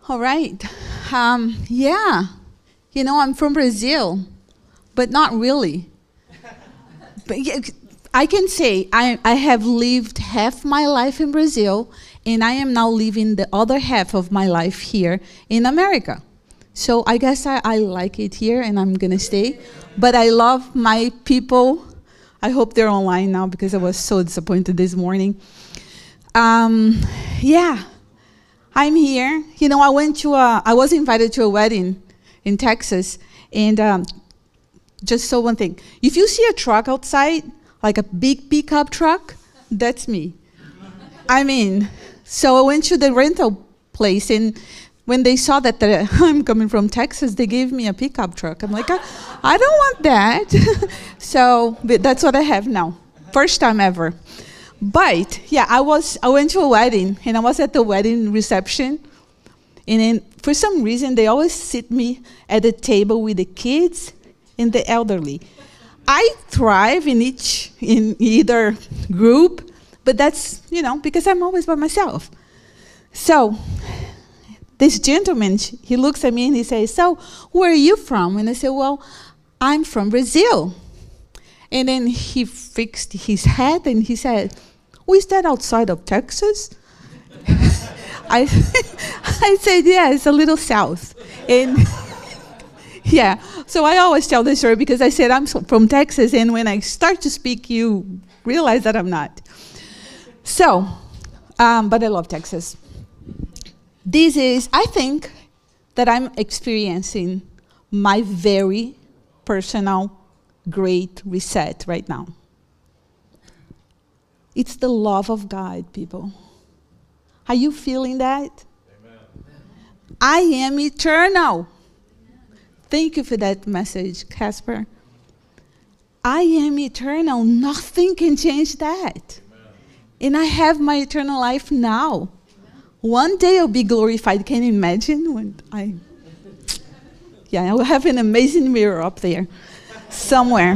All right. Yeah. I'm from Brazil, but not really. But I can say I have lived half my life in Brazil, and I am now living the other half of my life here in America. So I guess I like it here, and I'm going to stay. But I love my people. I hope they're online now because I was so disappointed this morning. Yeah. I'm here. I was invited to a wedding in Texas, and just so one thing. If you see a truck outside, like a big pickup truck, that's me. So I went to the rental place, and when they saw that I'm coming from Texas, they gave me a pickup truck. I'm like, I don't want that. So that's what I have now. First time ever. But yeah, I went to a wedding, and I was at the wedding reception, and then for some reason they always sit me at the table with the kids and the elderly. I thrive in either group, but that's because I'm always by myself. So this gentleman, he looks at me and he says, "So where are you from?" And I said, "Well, I'm from Brazil." And then he fixed his head and he said, "Oh, is that outside of Texas?" I said, "Yeah, it's a little south." And yeah, so I always tell this story because I said I'm from Texas, and when I start to speak, you realize that I'm not. So, but I love Texas. I think that I'm experiencing my very personal great reset right now. It's the love of God, people. Are you feeling that? Amen. I am eternal. Thank you for that message, Casper. I am eternal. Nothing can change that. Amen. And I have my eternal life now. Amen. One day I'll be glorified. Can you imagine I will have an amazing mirror up there somewhere.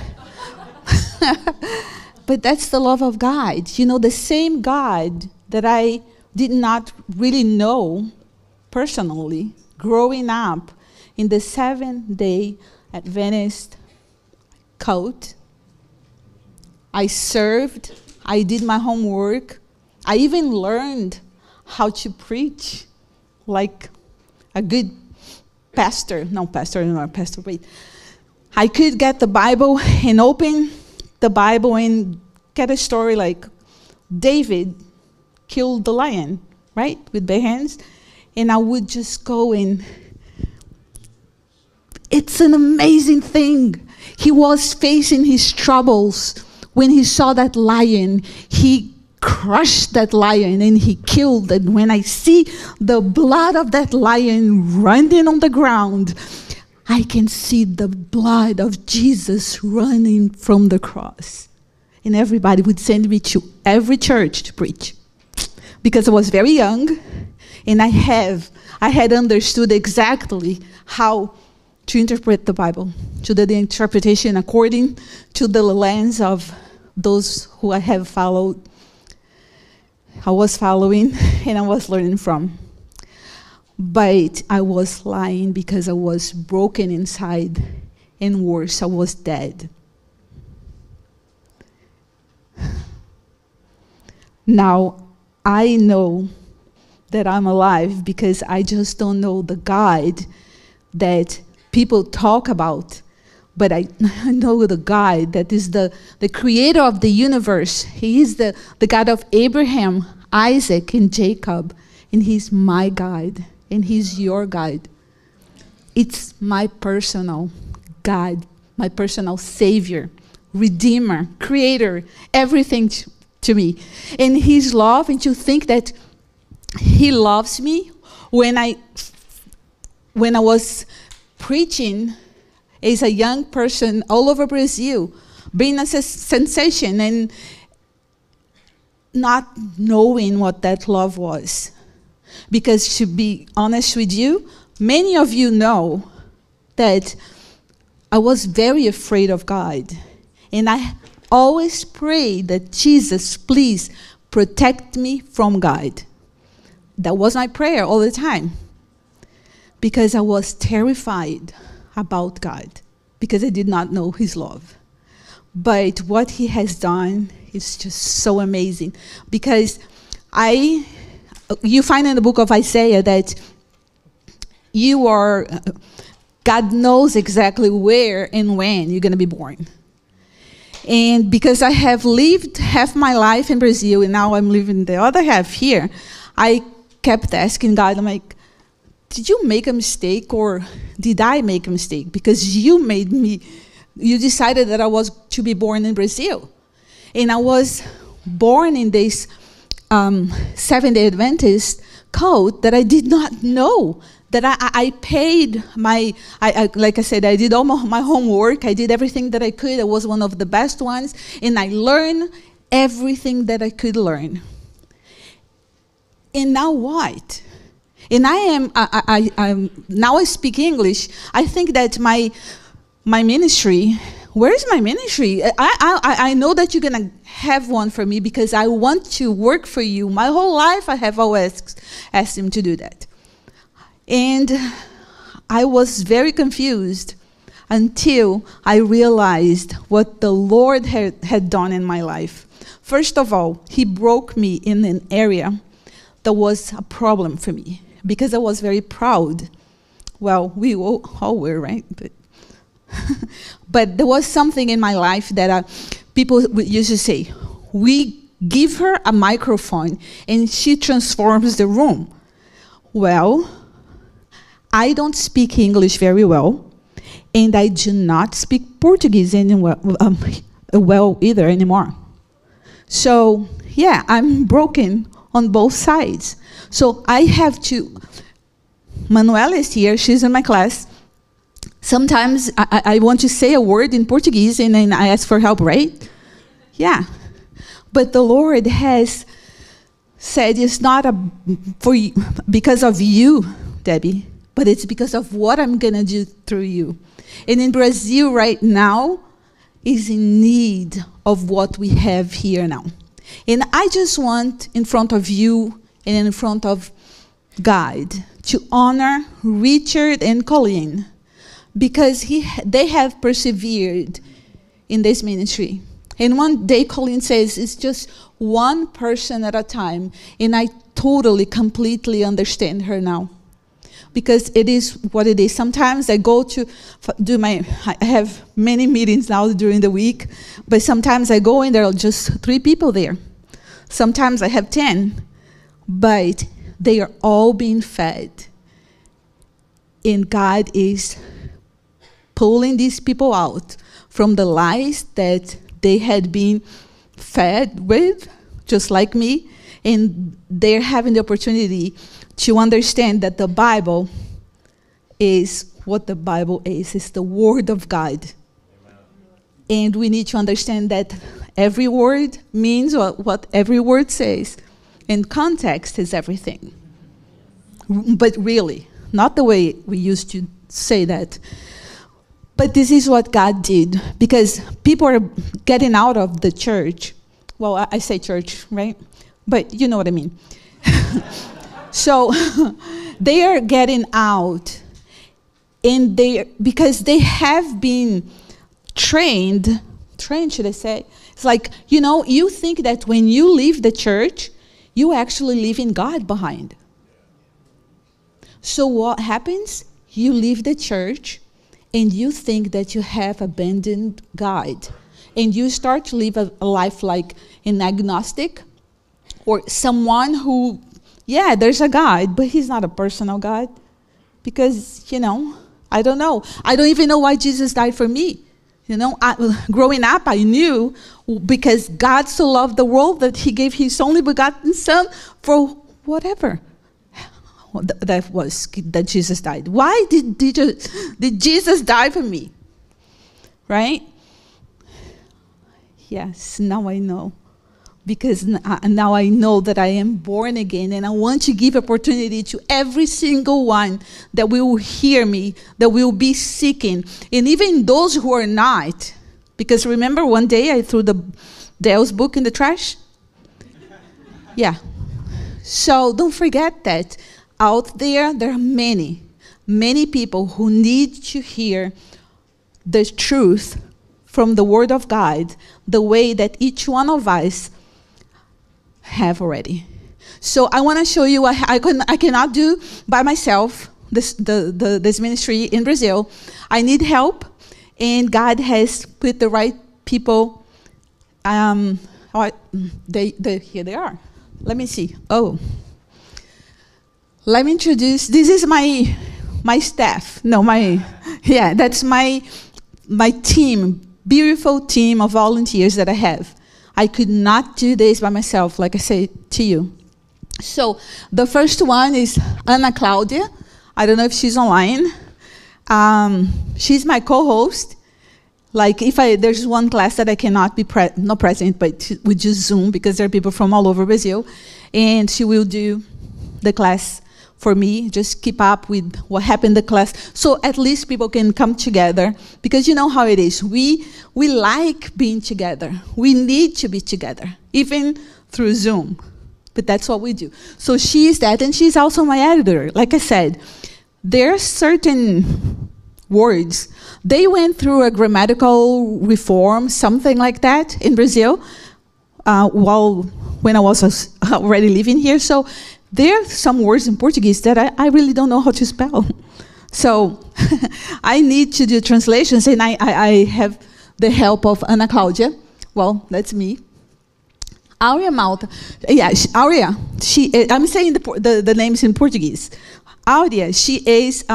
But that's the love of God. The same God that I did not really know personally growing up in the Seventh-day Adventist cult. I served. I did my homework. I even learned how to preach like a good pastor. I could get the Bible and open the Bible and get a story like David killed the lion, right, with bare hands. And I would just go and it's an amazing thing. He was facing his troubles when he saw that lion. He crushed that lion and he killed it. When I see the blood of that lion running on the ground, I can see the blood of Jesus running from the cross. And everybody would send me to every church to preach. Because I was very young, and I had understood exactly how to interpret the Bible, to the interpretation according to the lens of those who I was following, and I was learning from. But I was lying because I was broken inside, and worse, I was dead. Now, I know that I'm alive because I just don't know the God that people talk about, but I know the God that is the creator of the universe. He is the God of Abraham, Isaac, and Jacob, and he's my God, and he's your God. It's my personal God, my personal Savior, Redeemer, Creator, everything to me. And his love, and to think that he loves me when I was preaching as a young person all over Brazil, being a sensation and not knowing what that love was. Because to be honest with you, many of you know that I was very afraid of God. And I always pray that Jesus, please protect me from God. That was my prayer all the time. because I was terrified about God, because I did not know his love. But what he has done is just so amazing, because you find in the book of Isaiah that God knows exactly where and when you're going to be born. And because I have lived half my life in Brazil and now I'm living the other half here, I kept asking God, I'm like, did you make a mistake or did I make a mistake? Because you decided that I was to be born in Brazil. And I was born in this Seventh-day Adventist code that I did not know. That I paid like I said, I did all my homework. I did everything that I could. I was one of the best ones. And I learned everything that I could learn. And now what? And now I speak English. I think that my ministry, where's my ministry? I know that you're going to have one for me because I want to work for you. My whole life I have always asked him to do that. And I was very confused until I realized what the Lord had done in my life. First of all, he broke me in an area that was a problem for me because I was very proud. Well, we all were, right? But there was something in my life that people used to say, we give her a microphone and she transforms the room. Well, I don't speak English very well, and I do not speak Portuguese well either anymore. So, yeah, I'm broken on both sides. So I have to, Manuela is here, she's in my class. Sometimes I want to say a word in Portuguese and then I ask for help, right? Yeah. But the Lord has said it's not because of you, Debbie, but it's because of what I'm going to do through you. And in Brazil right now is in need of what we have here now. And I just want, in front of you and in front of God, to honor Richard and Colleen, because they have persevered in this ministry. And one day Colleen says, it's just one person at a time. And I totally, completely understand her now. Because it is what it is. Sometimes I go to I have many meetings now during the week, but sometimes I go and there are just 3 people there. Sometimes I have 10, but they are all being fed. And God is pulling these people out from the lies that they had been fed with, just like me, and they're having the opportunity to understand that the Bible is what the Bible is. It's the Word of God. Amen. And we need to understand that every word means what every word says. And context is everything. But really, not the way we used to say that. But this is what God did. Because people are getting out of the church. Well, I say church, right? But you know what I mean. So they are getting out, and because they have been trained, should I say? It's like, you think that when you leave the church, you actually leaving God behind. So what happens? You leave the church, and you think that you have abandoned God, and you start to live a life like an agnostic, or someone who, yeah, there's a God, but he's not a personal God. Because, I don't know. I don't even know why Jesus died for me. Growing up, I knew because God so loved the world that he gave his only begotten son for whatever that Jesus died. Why did Jesus die for me? Right? Yes, now I know. Because now I know that I am born again, and I want to give opportunity to every single one that will hear me, that will be seeking, and even those who are not. Because remember one day I threw Dale's book in the trash? Yeah. So don't forget that out there are many many people who need to hear the truth from the Word of God, the way that each one of us have already. So I want to show you what I cannot do by myself, this ministry in Brazil. I need help, and God has put the right people. Here they are. Let me see. Oh. Let me introduce, this is my staff. No, that's my team, beautiful team of volunteers that I have. I could not do this by myself, like I said to you. So the first one is Ana Claudia. I don't know if she's online. She's my co-host. Like if there's one class that I cannot be not present, but we just Zoom because there are people from all over Brazil, and she will do the class for me, just keep up with what happened in the class, so at least people can come together, because you know how it is. We like being together. We need to be together, even through Zoom, but that's what we do. So she's that, and she's also my editor. Like I said, there are certain words, they went through a grammatical reform, something like that, in Brazil, when I was already living here. So there are some words in Portuguese that I really don't know how to spell. So I need to do translations, and I have the help of Ana Claudia. Well, that's me. Aurea Malta. Yeah, Aurea. I'm saying the names in Portuguese. Aurea, she's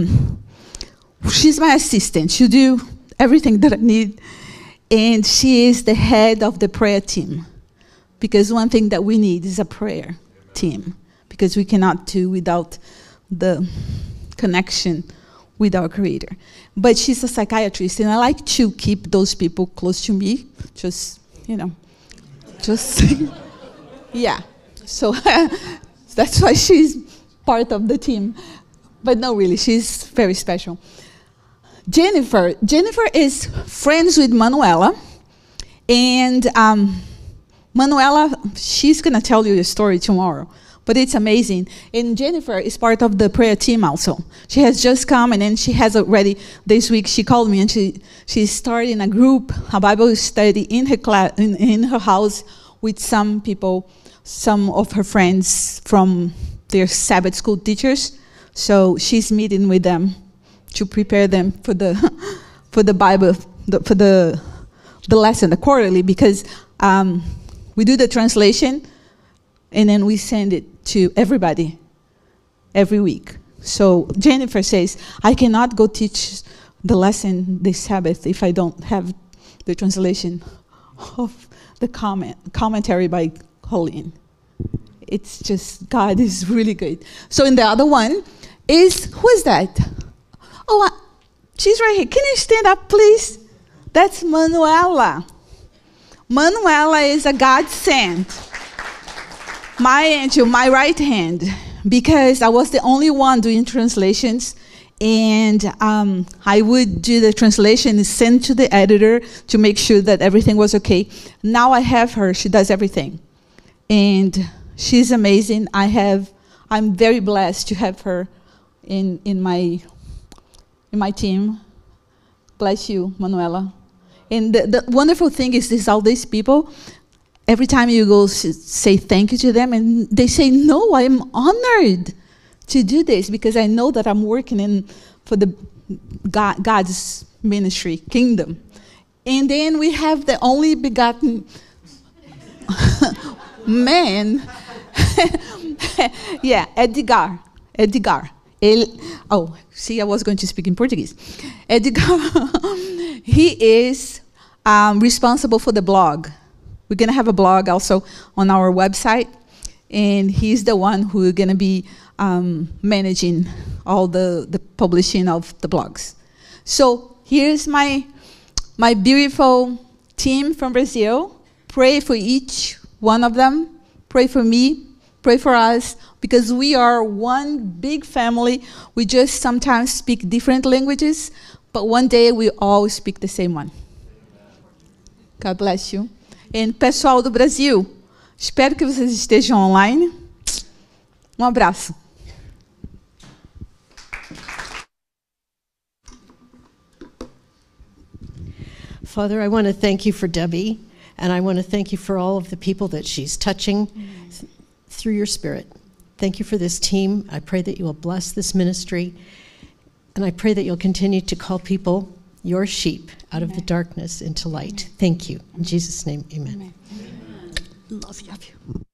my assistant. She'll do everything that I need. And she is the head of the prayer team. Because one thing that we need is a prayer team. Because we cannot do without the connection with our Creator. But she's a psychiatrist, and I like to keep those people close to me. Yeah. So that's why she's part of the team. But no, really, she's very special. Jennifer is friends with Manuela. And Manuela, she's going to tell you a story tomorrow. But it's amazing. And Jennifer is part of the prayer team also. She has just come, and then she has already, this week, she called me, and she's starting a group, a Bible study in her class, in her house, with some people, some of her friends from their Sabbath school teachers. So she's meeting with them to prepare them for the Bible, for the lesson, the quarterly, because we do the translation, and then we send it to everybody every week. So Jennifer says, I cannot go teach the lesson this Sabbath if I don't have the translation of the commentary by Colleen. It's just, God is really good. So in the other one is, who is that? Oh, she's right here. Can you stand up, please? That's Manuela. Manuela is a godsend. My angel, my right hand, because I was the only one doing translations, and I would do the translation and send to the editor to make sure that everything was okay. Now I have her; she does everything, and she's amazing. I'm very blessed to have her in my team. Bless you, Manuela. And the wonderful thing is all these people. Every time you go say thank you to them, and they say, no, I'm honored to do this, because I know that I'm working for the God's ministry, kingdom. And then we have the only begotten man. Yeah, Edgar. I was going to speak in Portuguese. Edgar, he is responsible for the blog. We're going to have a blog also on our website, and he's the one who is going to be managing all the publishing of the blogs. So here's my beautiful team from Brazil. Pray for each one of them. Pray for me. Pray for us, because we are one big family. We just sometimes speak different languages, but one day we all speak the same one. God bless you. E pessoal do Brasil, espero que vocês estejam online. Um abraço. Father, I want to thank you for Debbie, and I want to thank you for all of the people that she's touching through your Spirit. Thank you for this team. I pray that you will bless this ministry, and I pray that you'll continue to call people, your sheep, out of the darkness into light. Thank you. In Jesus' name, amen. Love you.